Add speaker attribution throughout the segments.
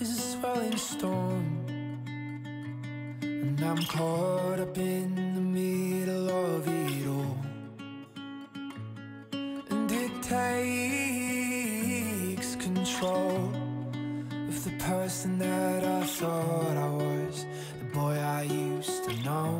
Speaker 1: is a swelling storm, and I'm caught up in the middle of it all. And it takes control of the person that I thought I was, the boy I used to know.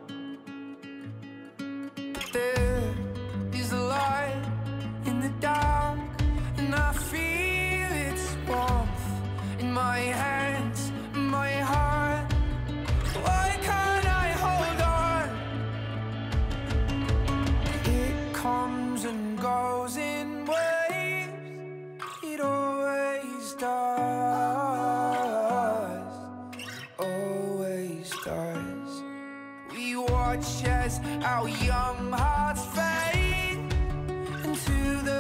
Speaker 1: But there is a light in the dark, and I feel its warmth in my hands, my heart. Why can't I hold on? It comes and goes in waves, it always does, always does. We watch as our young hearts fade into the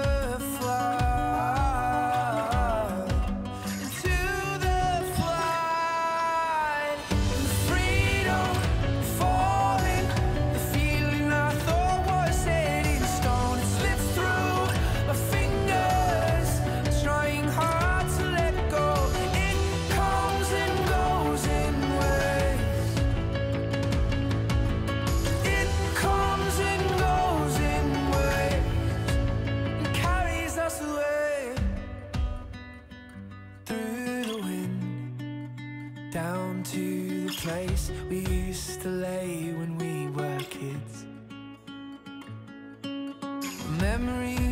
Speaker 1: flood, into the flood. The freedom falling, the feeling I thought was set in stone, it slips through my fingers, trying hard to let go. It comes and goes in waves, it comes and goes in waves, and carries us away through the wind, down to the place we used to lay when we were kids. Memories